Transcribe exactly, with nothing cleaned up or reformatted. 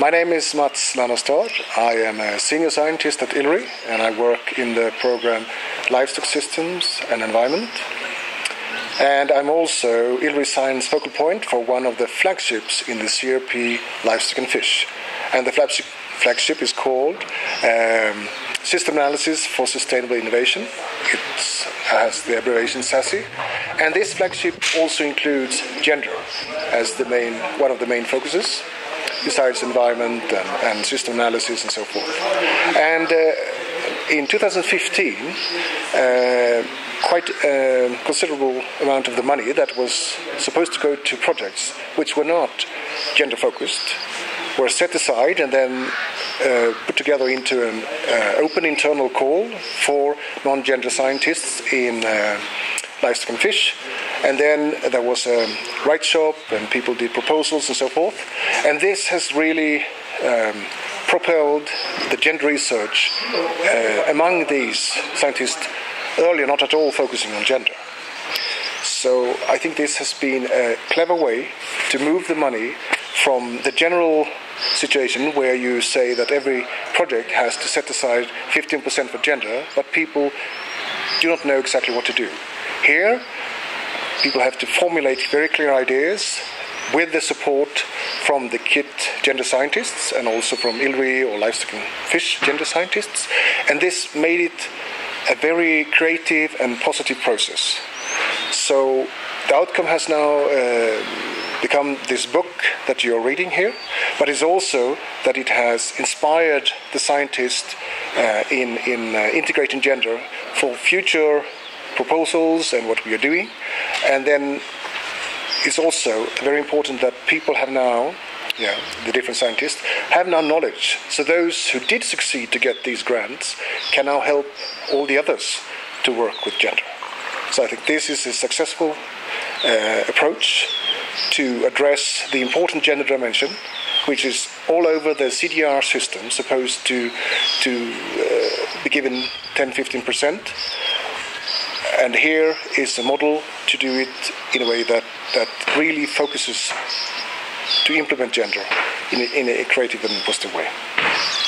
My name is Mats Lannastad. I am a senior scientist at ILRI, and I work in the program Livestock Systems and Environment. And I'm also ILRI Science focal point for one of the flagships in the C R P Livestock and Fish. And the flagship, flagship is called um, System Analysis for Sustainable Innovation. It has the abbreviation SASI. And this flagship also includes gender as the main, one of the main focuses, besides environment and, and system analysis and so forth. And uh, in two thousand fifteen, uh, quite a considerable amount of the money that was supposed to go to projects which were not gender-focused were set aside and then uh, put together into an uh, open internal call for non-gender scientists in uh, livestock and fish. And then there was a write shop and people did proposals and so forth. And this has really um, propelled the gender research uh, among these scientists earlier not at all focusing on gender. So I think this has been a clever way to move the money from the general situation where you say that every project has to set aside fifteen percent for gender, but people do not know exactly what to do. Here, people have to formulate very clear ideas with the support from the KIT gender scientists and also from ILRI or livestock and fish gender scientists. And this made it a very creative and positive process. So the outcome has now uh, become this book that you're reading here, but it's also that it has inspired the scientists uh, in, in uh, integrating gender for future proposals and what we are doing. And then it's also very important that people have now, yeah, the different scientists, have now knowledge. So those who did succeed to get these grants can now help all the others to work with gender. So I think this is a successful uh, approach to address the important gender dimension, which is all over the C D R system, supposed to, to uh, be given ten to fifteen percent. And here is a model to do it in a way that, that really focuses to implement gender in a, in a creative and positive way.